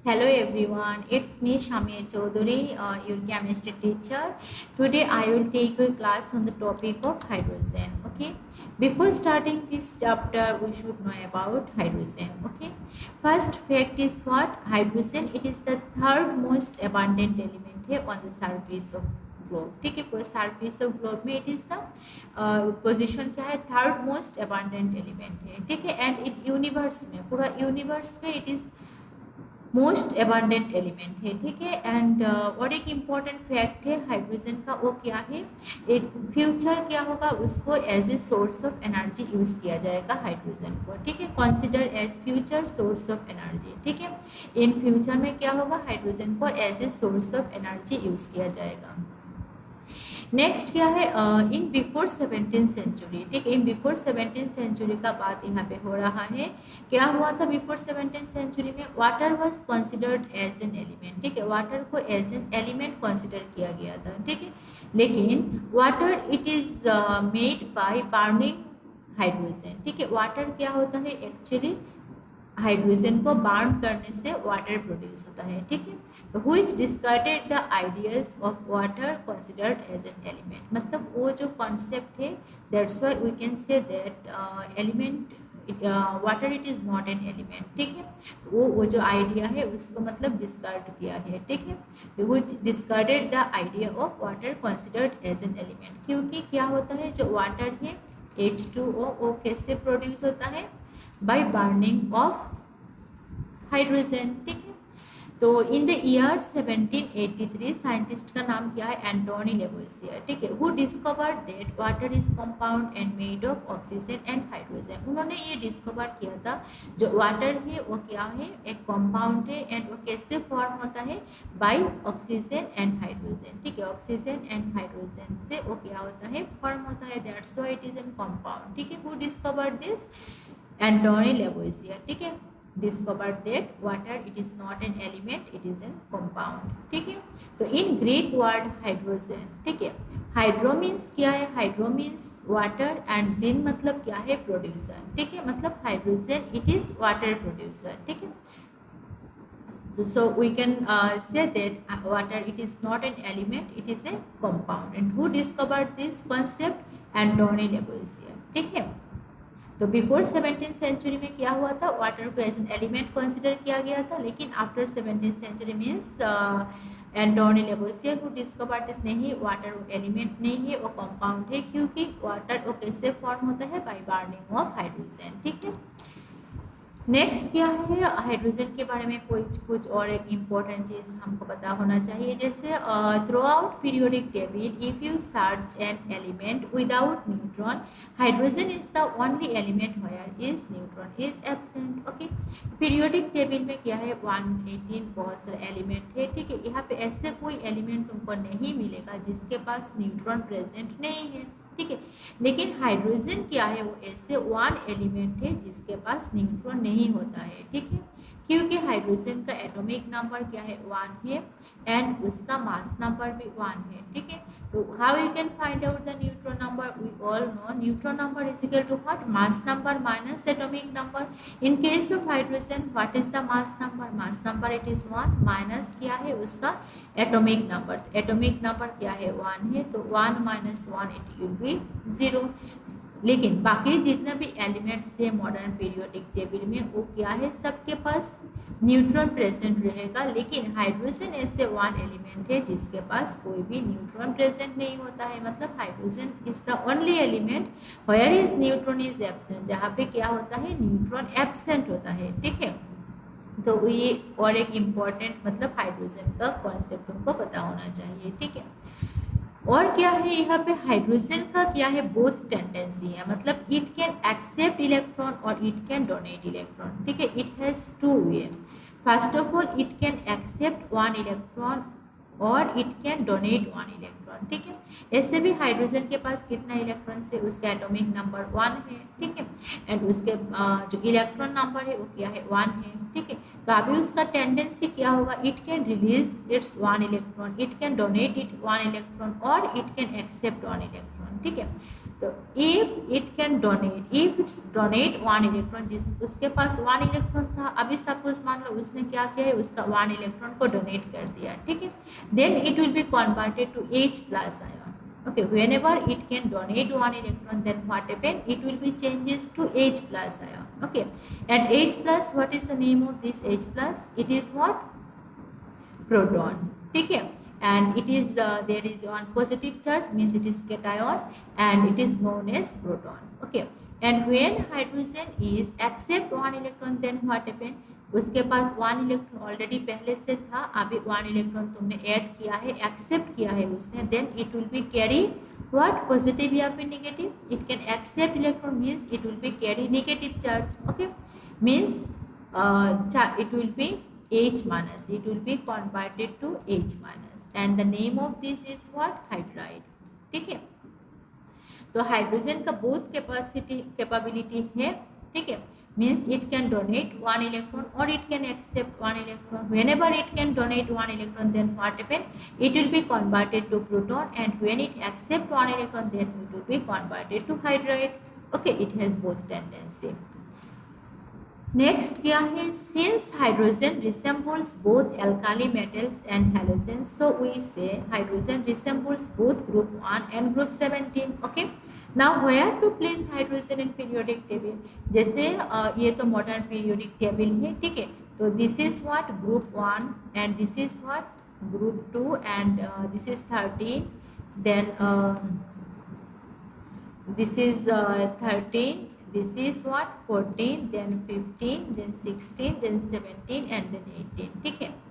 Hello everyone, it's me Shamia Chaudhary, your chemistry teacher. Today I will take your class on the topic of hydrogen. Okay, before starting this chapter, we should know about hydrogen. Okay, first fact is what hydrogen. It is the third most abundant element here on the surface of globe. ठीक है, पूरे surface of globe में it is the position क्या है, third most abundant element है. ठीक है, and in universe में, पूरा यूनिवर्स में it is most abundant element है. ठीक है, एंड और एक इम्पॉर्टेंट फैक्ट है हाइड्रोजन का, वो क्या है, एक फ्यूचर क्या होगा, उसको as a source of energy use किया जाएगा हाइड्रोजन को. ठीक है, consider as future source of energy. ठीक है, इन फ्यूचर में क्या होगा, हाइड्रोजन को as a source of energy use किया जाएगा. नेक्स्ट क्या है, इन बिफोर 17th सेंचुरी. ठीक है, इन बिफोर 17th सेंचुरी का बात यहाँ पे हो रहा है. क्या हुआ था बिफोर 17th सेंचुरी में, water was considered as an element. ठीक है, वाटर को एज एन एलिमेंट कंसिडर किया गया था. ठीक है, लेकिन water it is made by burning hydrogen. ठीक है, वाटर क्या होता है, एक्चुअली हाइड्रोजन को बर्न करने से वाटर प्रोड्यूस होता है. ठीक है, तो which discarded the ideas of water considered as an element. मतलब वो जो कॉन्सेप्ट है, that's why we can say that element water it is not an element. ठीक है, वो जो आइडिया है उसको मतलब डिस्कार्ड किया है. ठीक है, which discarded the idea of water considered as an element. क्योंकि क्या होता है, जो वाटर है H2O, वो कैसे प्रोड्यूस होता है, बाय बर्निंग ऑफ हाइड्रोजन. ठीक है, तो इन द ईयर 1783 साइंटिस्ट का नाम क्या है, एंटोनी लेवोइसियर. ठीक है, who discovered that water is compound and made of oxygen and hydrogen. उन्होंने ये डिस्कवर किया था जो वाटर है वो क्या है, एक कंपाउंड है, एंड वो कैसे फॉर्म होता है, बाय ऑक्सीजन एंड हाइड्रोजन. ठीक है, ऑक्सीजन एंड हाइड्रोजन से वो क्या होता है, फॉर्म होता है, that's why it is an compound. ठीक है, who discovered this, Antoine Lavoisier. ठीक है, discovered that water it is not an element, it is an compound. ठीक है, तो इन ग्रीक वर्ड हाइड्रोजन. ठीक है, हाइड्रो मीन्स क्या है, hydro means water and gen मतलब क्या है, प्रोड्यूसर. ठीक है, मतलब hydrogen it is water producer. ठीक है, so we can say that water it is not an element, it is a compound. And who discovered this concept, Antony Lavoisier. ठीक है, तो बिफोर 17th सेंचुरी में क्या हुआ था, वाटर को एज एन एलिमेंट कंसिडर किया गया था, लेकिन after 17th century means Antoine Lavoisier who discovered नहीं, वाटर एलिमेंट नहीं है, वो कंपाउंड है. क्योंकि वाटर वो कैसे फॉर्म होता है, बाय बर्निंग ऑफ हाइड्रोजन. ठीक है, नेक्स्ट क्या है, हाइड्रोजन के बारे में कुछ और एक इम्पॉर्टेंट चीज़ हमको पता होना चाहिए. जैसे throughout periodic table if you search an element without neutron, hydrogen is the only element where is neutron is absent. Okay, periodic table में क्या है, 118 बहुत सारे एलिमेंट है. ठीक है, यहाँ पे ऐसे कोई एलिमेंट तुमको नहीं मिलेगा जिसके पास न्यूट्रॉन प्रेजेंट नहीं है. ठीक है, लेकिन हाइड्रोजन क्या है, वो ऐसे वन एलिमेंट है जिसके पास न्यूट्रॉन नहीं होता है. ठीक है, क्योंकि हाइड्रोजन का एटॉमिक नंबर क्या है, 1 है, एंड उसका मास नंबर भी 1 है. ठीक है, तो how you can find out the neutron number, we all know neutron number is equal to what, mass number minus atomic number. In case of hydrogen what is the mass number, mass number it is 1 minus क्या है, उसका atomic number. Atomic number क्या है, 1 है, तो 1 minus 1 it will B 0. लेकिन बाकी जितने भी एलिमेंट्स है मॉडर्न पीरियोडिक टेबल में, वो क्या है, सबके पास न्यूट्रॉन प्रेजेंट रहेगा. लेकिन हाइड्रोजन ऐसे वन एलिमेंट है जिसके पास कोई भी न्यूट्रॉन प्रेजेंट नहीं होता है. मतलब hydrogen is the only element where is neutron is absent, जहाँ पे क्या होता है, न्यूट्रॉन एब्सेंट होता है. ठीक है, तो ये और एक इम्पॉर्टेंट मतलब हाइड्रोजन का कॉन्सेप्ट हमको पता होना चाहिए. ठीक है, और क्या है यहाँ पे, हाइड्रोजन का क्या है, बोथ टेंडेंसी है, मतलब इट कैन एक्सेप्ट इलेक्ट्रॉन और इट कैन डोनेट इलेक्ट्रॉन. ठीक है, it has two way. First of all it can accept 1 electron और इट कैन डोनेट 1 इलेक्ट्रॉन. ठीक है, ऐसे भी हाइड्रोजन के पास कितना इलेक्ट्रॉन है, उसका एटॉमिक नंबर 1 है. ठीक है, एंड उसके जो इलेक्ट्रॉन नंबर है वो क्या है, 1 है. ठीक है, तो अभी उसका टेंडेंसी क्या होगा, it can release its 1 electron, it can donate it 1 electron और इट कैन एक्सेप्ट 1 इलेक्ट्रॉन. ठीक है, तो if it can donate, if its donate 1 electron, जिस उसके पास 1 इलेक्ट्रॉन था, अभी सपोज मान लो उसने क्या किया है, उसका 1 इलेक्ट्रॉन को डोनेट कर दिया, ठीक है, then it will be converted to H plus ion. Okay, whenever it can donate 1 electron, then what happen, it will be changes to H plus ion. Okay, and H plus, what is the name of this H plus? It is what? Proton. ठीक है, and it is there is one positive charge, means it is cation, and it is known as proton. Okay, and when hydrogen is accept 1 electron, then what happen, उसके पास 1 electron already पहले से था, अभी 1 electron तुमने add किया है, accept किया है उसने, then it will be carry what, positive या फिर negative. It can accept electron means it will be carry negative charge. Okay, means it will be H minus, it will be converted to H minus, and the name of this is what, hydride. ठीक है, तो hydrogen का both capability है, ठीक है, means it can donate 1 electron or it can accept 1 electron. Whenever it can donate 1 electron, then what happen, it will be converted to proton, and when it accept 1 electron, then it will be converted to hydride. Okay, it has both tendency. Next क्या है, since hydrogen resembles both alkali metals and halogens, so we say hydrogen resembles both group 1 and group 17. Okay, now where to place hydrogen in periodic table? जैसे ये तो modern periodic table है, ठीक है, तो this is what, group 1, and this is what, group 2, and this is 13, then this is 13, this is what, 14, then 15, then 16, then 17, and then 18. ठीक है,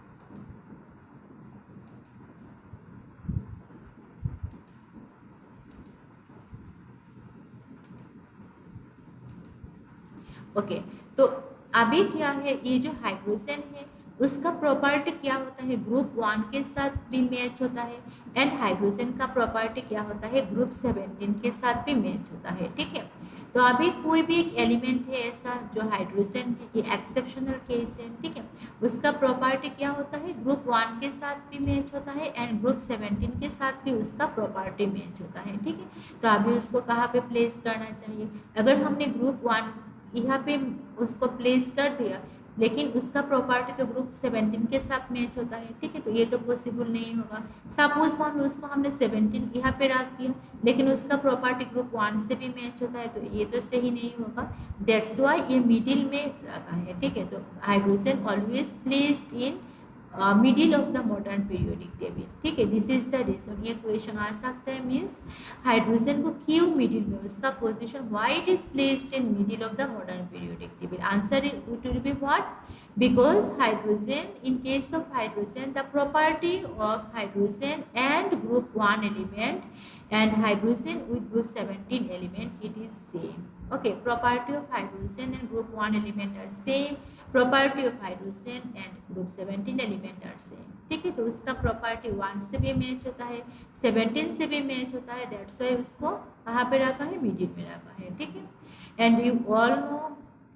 okay, तो अभी क्या है, ये जो हाइड्रोजन है उसका प्रॉपर्टी क्या होता है, ग्रुप 1 के साथ भी मैच होता है, एंड हाइड्रोजन का प्रॉपर्टी क्या होता है, ग्रुप 17 के साथ भी मैच होता है. ठीक है, तो अभी कोई भी एक एलिमेंट है ऐसा जो हाइड्रोजन है, ये एक्सेप्शनल केस है, ठीक है, उसका प्रॉपर्टी क्या होता है, ग्रुप 1 के साथ भी मैच होता है, एंड ग्रुप 17 के साथ भी उसका प्रॉपर्टी मैच होता है. ठीक है, तो अभी उसको कहाँ पे प्लेस करना चाहिए, अगर हमने ग्रुप 1 यहाँ पे उसको प्लेस कर दिया, लेकिन उसका प्रॉपर्टी तो ग्रुप 17 के साथ मैच होता है. ठीक है, तो ये तो पॉसिबल नहीं होगा. सपोज मान लो उसको हमने 17 यहाँ पे रख दिया, लेकिन उसका प्रॉपर्टी ग्रुप 1 से भी मैच होता है, तो ये तो सही नहीं होगा. दैट्स वाई ये मिडिल में रखा है. ठीक है, तो hydrogen always placed in middle of the modern periodic table. ठीक है, दिस इज द रीजन. ये क्वेश्चन आ सकता है, मीन्स हाइड्रोजन को क्यों मिडिल में, उसका position why it is placed in middle of the modern periodic table. Answer it will be what, because hydrogen, in case of hydrogen, the property of hydrogen and group 1 element and hydrogen with group 17 element, it is same. Okay, property of hydrogen and group 1 element are same, property of hydrogen and group 17 element are same. ठीक है, तो उसका property 1 से भी match होता है, 17 से भी मैच होता है, दैट्स वाई उसको कहाँ पे रखा है, मिडिल में रखा है. ठीक है, and you all know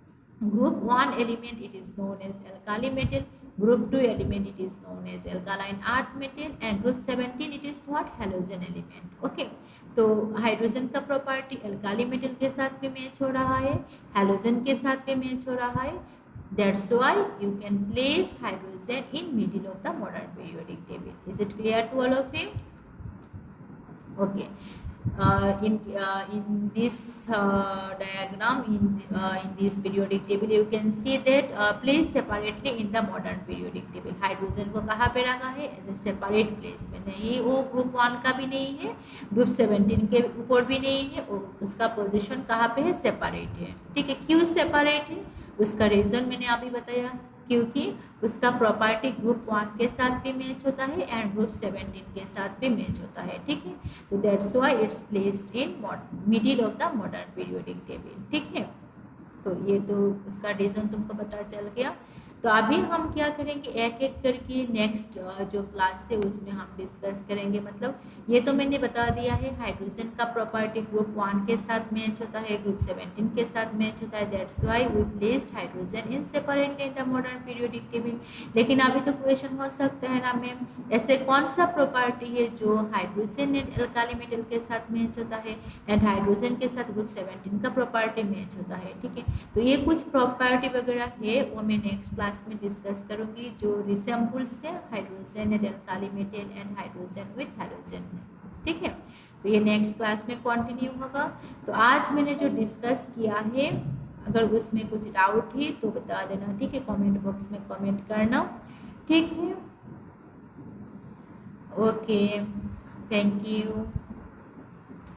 group 1 element, it is known as alkali metal, group 2 element, it is known as alkaline earth metal, and group 17 it is what, halogen element. okay, तो हाइड्रोजन का property alkali metal के साथ भी match हो रहा है, halogen के साथ भी मैच हो रहा है. That's why you can place hydrogen in middle of the modern periodic table. Is it clear to all of you? Okay, in this diagram, in this periodic table, you can see that placed separately in the modern periodic table. Hydrogen को कहाँ पे रखा है, as a separate place में, नहीं वो group 1 का भी नहीं है, ग्रुप 17 के ऊपर भी नहीं है, उसका पोजीशन कहाँ पे है, सेपरेट है. ठीक है, क्यों सेपरेट है, उसका रीज़न मैंने अभी बताया, क्योंकि उसका प्रॉपर्टी ग्रुप 1 के साथ भी मैच होता है एंड ग्रुप 17 के साथ भी मैच होता है. ठीक है, तो that's why it's placed in middle of the modern periodic table. ठीक है, तो ये तो उसका रीज़न तुमको पता चल गया. तो अभी हम क्या करेंगे, एक एक करके नेक्स्ट जो क्लास है उसमें हम डिस्कस करेंगे। मतलब ये तो मैंने बता दिया है, हाइड्रोजन का प्रॉपर्टी ग्रुप 1 के साथ मैच होता है, ग्रुप 17 के साथ मैच होता है, that's why we placed hydrogen in separately in the modern periodic table. लेकिन अभी तो क्वेश्चन हो सकता है ना मैम, ऐसे कौन सा प्रॉपर्टी है जो हाइड्रोजन एंड अल्काली मेटल के साथ मैच होता है एंड हाइड्रोजन के साथ ग्रुप 17 का प्रॉपर्टी मैच होता है, ठीक है। तो ये कुछ प्रॉपर्टी वगैरह है वो मैं नेक्स्ट क्लास में डिस्कस करूंगी, जो रिसेम्बल्स है hydrogen and alkali metal and hydrogen with hydrogen, ठीक है। तो ये नेक्स्ट क्लास में कंटिन्यू होगा। तो आज मैंने जो डिस्कस किया है, अगर उसमें कुछ डाउट है तो बता देना, ठीक है, कमेंट बॉक्स में कमेंट करना, ठीक है। Okay, thank you.